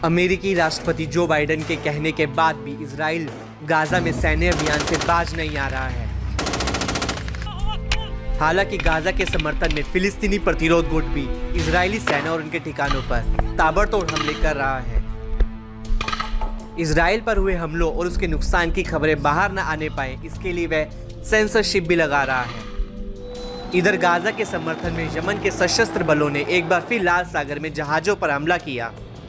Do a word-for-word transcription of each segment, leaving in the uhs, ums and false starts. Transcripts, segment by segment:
अमेरिकी राष्ट्रपति Joe Biden के कहने के बाद भी इजराइल गाजा में सैन्य अभियान से बाज नहीं आ रहा है। हालांकि गाजा के समर्थन में फिलिस्तीनी प्रतिरोध गुट भी इजरायली सेना और उनके ठिकानों पर ताबड़तोड़ हमले कर रहा है। इजराइल पर हुए हमलों और उसके नुकसान की खबरें बाहर न आने पाए, इसके लिए वह सेंसरशिप भी लगा रहा है। इधर गाजा के समर्थन में यमन के सशस्त्र बलों ने एक बार फिर लाल सागर में जहाजों पर हमला किया।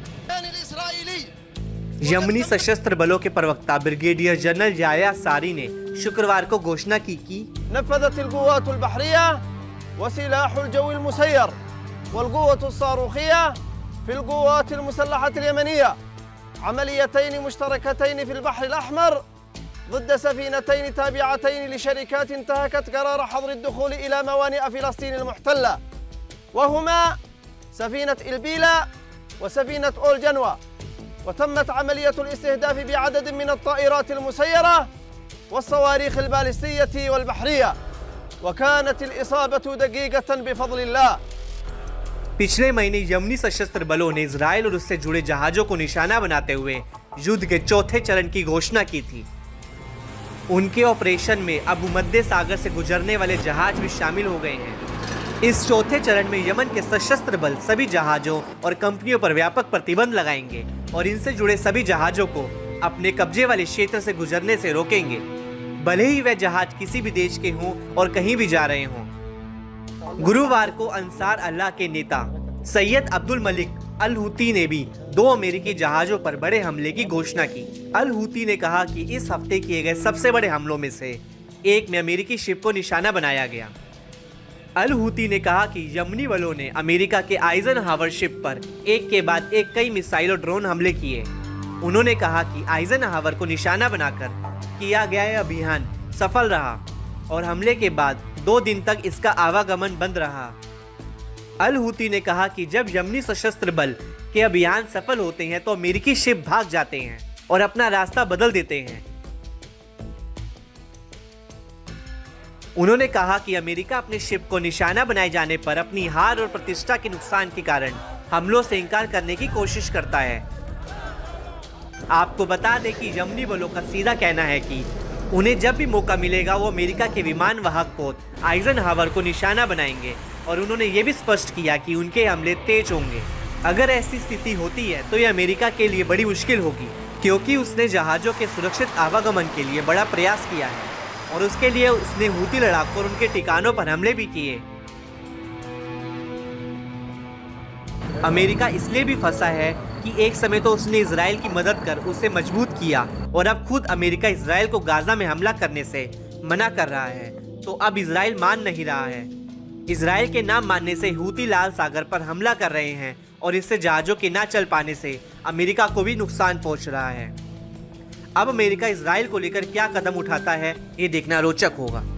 यमनी सशस्त्र बलों के प्रवक्ता ब्रिगेडियर जनरल याया सारी ने शुक्रवार को घोषणा की कि नफ़ज़त القوات البحرية وسلاح الجو المسير والقوة الصاروخية في القوات المسلحة اليمنية عمليتين مشتركتين في البحر الأحمر ضد سفينتين تابعتين لشركات انتهكت قرار حظر الدخول إلى موانئ فلسطين المحتلة، وهما سفينة إلبيلا وسفينة أول جنوة. وتمت عملية الاستهداف بعدد من الطائرات المسيرة والصواريخ البالستية والبحرية، وكانت الإصابة دقيقة بفضل الله. पिछले महीने यमनी सशस्त्र बलों ने इजराइल और उससे जुड़े जहाजों को निशाना बनाते हुए युद्ध के चौथे चरण की घोषणा की थी। उनके ऑपरेशन में अब भूमध्य सागर से गुजरने वाले जहाज भी शामिल हो गए हैं। इस चौथे चरण में यमन के सशस्त्र बल सभी जहाजों और कंपनियों पर व्यापक प्रतिबंध लगाएंगे और इनसे जुड़े सभी जहाजों को अपने कब्जे वाले क्षेत्र से गुजरने से रोकेंगे, भले ही वह जहाज किसी भी देश के हों और कहीं भी जा रहे हों। गुरुवार को अंसार अल्लाह के नेता Syed Abdul Malik al Houthi ने भी दो अमेरिकी जहाजों पर बड़े हमले की घोषणा की। अल हूती ने कहा कि इस हफ्ते किए गए सबसे बड़े हमलों में से एक में अमेरिकी शिप को निशाना बनाया गया। अल हूती ने कहा कि यमनी बलों ने अमेरिका के आइजनहावर शिप पर एक के बाद एक कई मिसाइल और ड्रोन हमले किए। उन्होंने कहा कि आइजनहावर को निशाना बनाकर किया गया यह अभियान सफल रहा और हमले के बाद दो दिन तक इसका आवागमन बंद रहा। अल हूती ने कहा कि जब यमनी सशस्त्र बल के अभियान सफल होते हैं तो अमेरिकी शिप भाग जाते हैं और अपना रास्ता बदल देते हैं। उन्होंने कहा कि अमेरिका अपने शिप को निशाना बनाए जाने पर अपनी हार और प्रतिष्ठा के नुकसान के कारण हमलों से इनकार करने की कोशिश करता है। आपको बता दें कि यमनी बलों का सीधा कहना है कि उन्हें जब भी मौका मिलेगा वो अमेरिका के विमान वाहक पोत आइजनहावर को निशाना बनाएंगे और उन्होंने ये भी स्पष्ट किया कि उनके हमले तेज होंगे। अगर ऐसी स्थिति होती है तो ये अमेरिका के लिए बड़ी मुश्किल होगी, क्योंकि उसने जहाज़ों के सुरक्षित आवागमन के लिए बड़ा प्रयास किया है और उसके लिए उसने हूती लड़ाकों और उनके ठिकानों पर हमले भी किए। अमेरिका इसलिए भी फंसा है कि एक समय तो उसने इजराइल की मदद कर उसे मजबूत किया और अब खुद अमेरिका इजराइल को गाजा में हमला करने से मना कर रहा है, तो अब इजराइल मान नहीं रहा है। इजराइल के ना मानने से हूती लाल सागर पर हमला कर रहे हैं और इससे जहाजों के ना चल पाने से अमेरिका को भी नुकसान पहुंच रहा है। अब अमेरिका इजराइल को लेकर क्या कदम उठाता है, ये देखना रोचक होगा।